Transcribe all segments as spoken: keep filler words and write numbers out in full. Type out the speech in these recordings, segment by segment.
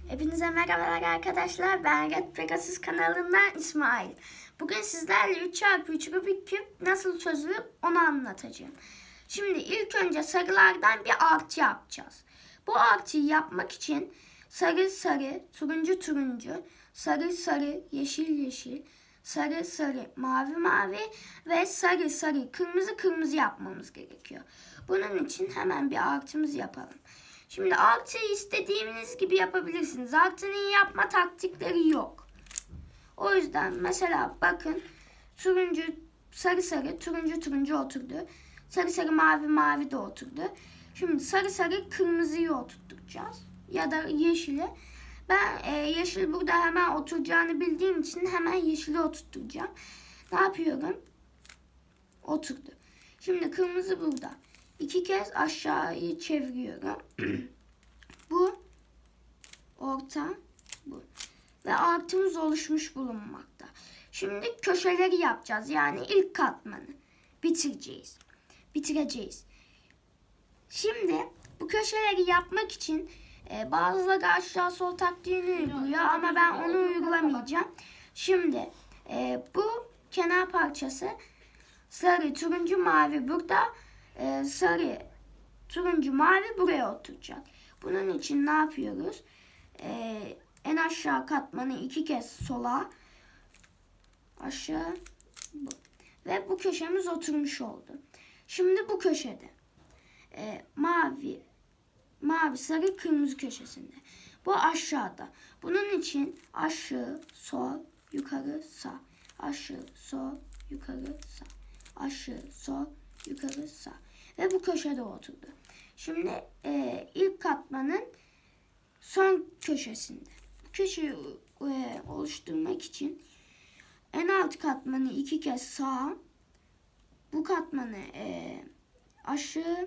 Hepinize merhabalar arkadaşlar. Ben Red Pegasus kanalından İsmail. Bugün sizlerle üç çarpı üç Rubik küp nasıl çözülür onu anlatacağım. Şimdi ilk önce sarılardan bir artı yapacağız. Bu artıyı yapmak için sarı sarı, turuncu turuncu, sarı sarı, yeşil yeşil, sarı sarı, mavi mavi ve sarı sarı, kırmızı kırmızı yapmamız gerekiyor. Bunun için hemen bir artımızı yapalım. Şimdi artıyı istediğiniz gibi yapabilirsiniz. Artının yapma taktikleri yok. O yüzden mesela bakın turuncu sarı sarı, turuncu turuncu oturdu. Sarı sarı mavi mavi de oturdu. Şimdi sarı sarı kırmızıyı oturtacağız. Ya da yeşili. Ben e, yeşil burada hemen oturacağını bildiğim için hemen yeşili oturtacağım. Ne yapıyorum? Oturdu. Şimdi kırmızı burada. İki kez aşağıyı çeviriyorum. Bu orta, bu. Ve artımız oluşmuş bulunmakta. Şimdi köşeleri yapacağız. Yani ilk katmanı bitireceğiz. Bitireceğiz. Şimdi bu köşeleri yapmak için e, bazıları aşağı sol taktiğini uyguluyor ama ben onu uygulamayacağım. Şimdi e, bu kenar parçası sarı, turuncu, mavi burada. Ee, sarı, turuncu, mavi buraya oturacak. Bunun için ne yapıyoruz? Ee, en aşağı katmanı iki kez sola, aşağı bu. Ve bu köşemiz oturmuş oldu. Şimdi bu köşede e, mavi, mavi, sarı, kırmızı köşesinde. Bu aşağıda. Bunun için aşağı, sol, yukarı, sağ. Aşağı, sol, yukarı, sağ. Aşağı, sol, yukarı, sağ. Ve bu köşede oturdu. Şimdi e, ilk katmanın son köşesinde. Bu köşeyi e, oluşturmak için en alt katmanı iki kez sağa, bu katmanı e, aşağı,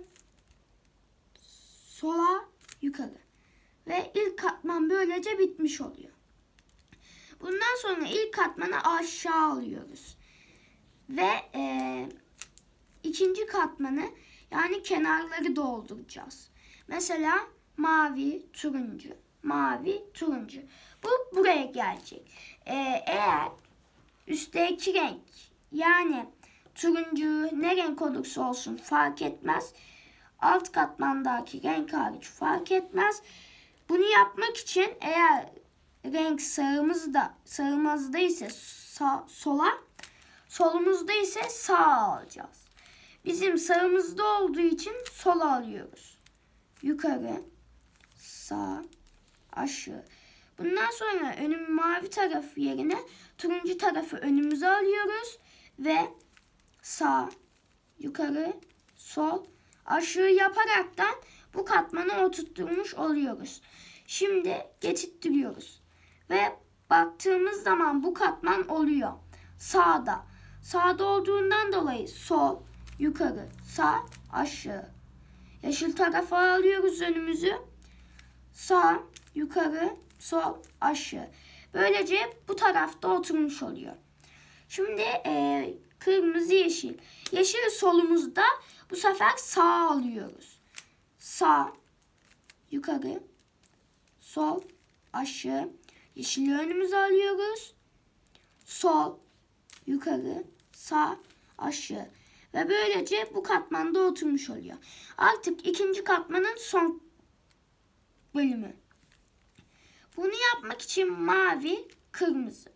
sola, yukarı. Ve ilk katman böylece bitmiş oluyor. Bundan sonra ilk katmanı aşağı alıyoruz. Ve e, ikinci katmanı yani kenarları dolduracağız. Mesela mavi, turuncu, mavi, turuncu. Bu buraya gelecek. Ee, eğer üstteki renk yani turuncu ne renk olursa olsun fark etmez. Alt katmandaki renk hariç fark etmez. Bunu yapmak için eğer renk sağımızda, sağımızda ise sağ, sola, solumuzda ise sağa alacağız. Bizim sağımızda olduğu için sola alıyoruz. Yukarı, sağ, aşağı. Bundan sonra önüm mavi tarafı yerine turuncu tarafı önümüze alıyoruz ve sağ, yukarı, sol, aşağı yaparaktan bu katmanı oturtturmuş oluyoruz. Şimdi getirtiyoruz ve baktığımız zaman bu katman oluyor. Sağda. Sağda olduğundan dolayı sol, yukarı, sağ, aşağı. Yeşil tarafa alıyoruz önümüzü. Sağ, yukarı, sol, aşağı. Böylece bu tarafta oturmuş oluyor. Şimdi e, kırmızı, yeşil. Yeşil solumuzda bu sefer sağ alıyoruz. Sağ, yukarı, sol, aşağı. Yeşili önümüze alıyoruz. Sol, yukarı, sağ, aşağı. Ve böylece bu katmanda oturmuş oluyor. Artık ikinci katmanın son bölümü. Bunu yapmak için mavi, kırmızı.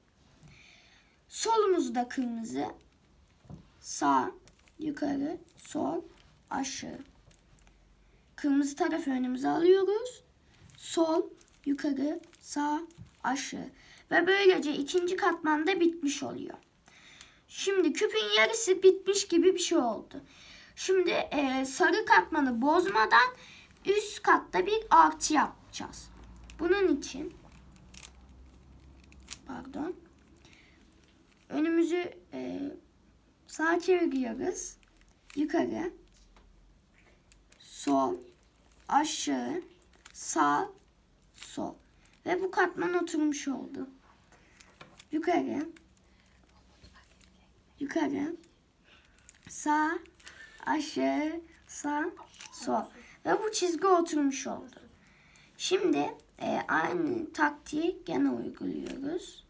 Solumuzda kırmızı. Sağ, yukarı, sol, aşağı. Kırmızı tarafı önümüze alıyoruz. Sol, yukarı, sağ, aşağı. Ve böylece ikinci katmanda bitmiş oluyor. Şimdi küpün yarısı bitmiş gibi bir şey oldu. Şimdi e, sarı katmanı bozmadan üst katta bir artı yapacağız. Bunun için pardon önümüzü e, sağa çeviriyoruz. Yukarı, sol, aşağı, sağ, sol. Ve bu katman oturmuş oldu. Yukarı, yukarı, sağ, aşağı, sağ, sol. Ve bu çizgi oturmuş oldu. Şimdi e, aynı taktiği gene uyguluyoruz.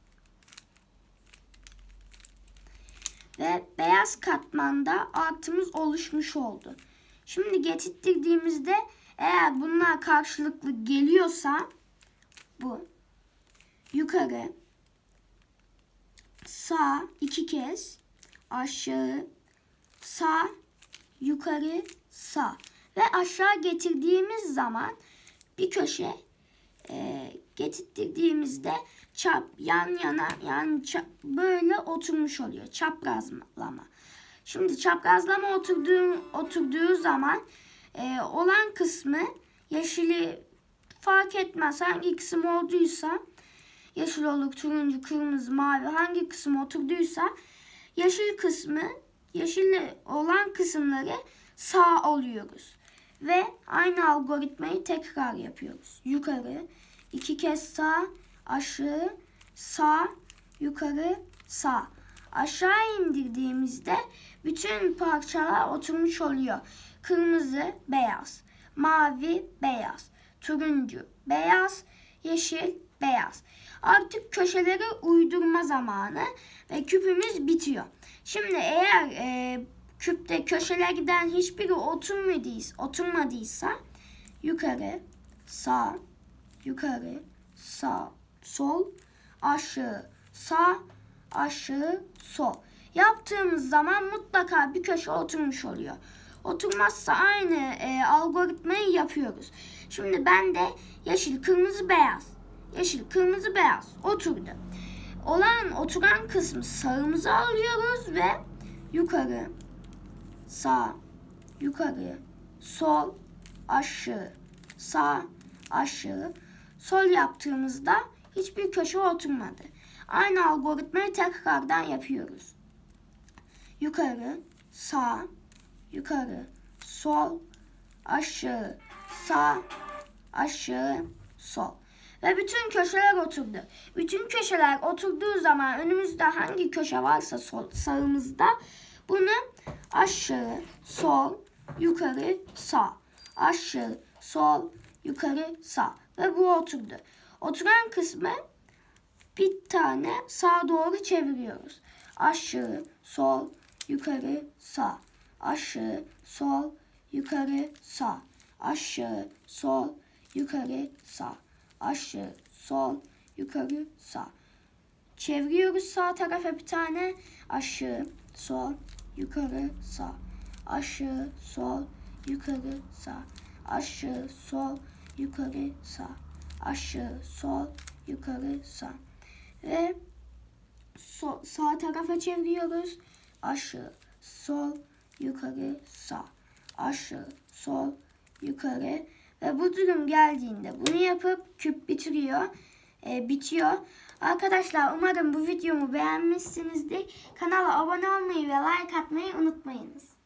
Ve beyaz katmanda artımız oluşmuş oldu. Şimdi getirdiğimizde eğer bunlar karşılıklı geliyorsa bu yukarı, sağ iki kez, aşağı, sağ, yukarı, sağ ve aşağı getirdiğimiz zaman bir köşe e, getirdiğimizde çap yan yana yani çap, böyle oturmuş oluyor. Çaprazlama. Şimdi çaprazlama oturduğu, oturduğu zaman e, olan kısmı yeşili fark etmez. Hangi kısım olduysa yeşil olur, turuncu, kırmızı, mavi hangi kısım oturduysa yeşil kısmı, yeşil olan kısımları sağ alıyoruz. Ve aynı algoritmayı tekrar yapıyoruz. Yukarı, iki kez sağ, aşağı, sağ, yukarı, sağ. Aşağı indirdiğimizde bütün parçalar oturmuş oluyor. Kırmızı, beyaz, mavi, beyaz, turuncu, beyaz, yeşil, beyaz. Artık köşeleri uydurma zamanı ve küpümüz bitiyor. Şimdi eğer e, küpte köşelerden hiçbiri oturmadıysa, oturmadıysa yukarı, sağ, yukarı, sağ, sol, aşağı, sağ, aşağı, sol. Yaptığımız zaman mutlaka bir köşe oturmuş oluyor. Oturmazsa aynı e, algoritmayı yapıyoruz. Şimdi ben de yeşil, kırmızı, beyaz. Yeşil, kırmızı, beyaz oturdu. Olan oturan kısmı sağımıza alıyoruz ve yukarı, sağ, yukarı, sol, aşağı, sağ, aşağı, sol yaptığımızda hiçbir köşe oturmadı. Aynı algoritmayı tekrardan yapıyoruz. Yukarı, sağ, yukarı, sol, aşağı, sağ, aşağı, sol. Ve bütün köşeler oturdu. Bütün köşeler oturduğu zaman önümüzde hangi köşe varsa sol, sağımızda bunu aşağı, sol, yukarı, sağ. Aşağı, sol, yukarı, sağ. Ve bu oturdu. Oturan kısmı bir tane sağa doğru çeviriyoruz. Aşağı, sol, yukarı, sağ. Aşağı, sol, yukarı, sağ. Aşağı, sol, yukarı, sağ. Aşağı, sol, yukarı, sağ. Çeviriyoruz sağ tarafa bir tane. Aşağı, sol, yukarı, sağ. Aşağı, sol, yukarı, sağ. Aşağı, sol, yukarı, sağ. Aşağı, sol, yukarı, sağ. Ve so, sağ tarafa çeviriyoruz. Aşağı, sol, yukarı, sağ. Aşağı, sol, yukarı. Ve bu durum geldiğinde bunu yapıp küp bitiriyor, e, bitiyor. Arkadaşlar umarım bu videomu beğenmişsinizdir. Kanala abone olmayı ve like atmayı unutmayınız.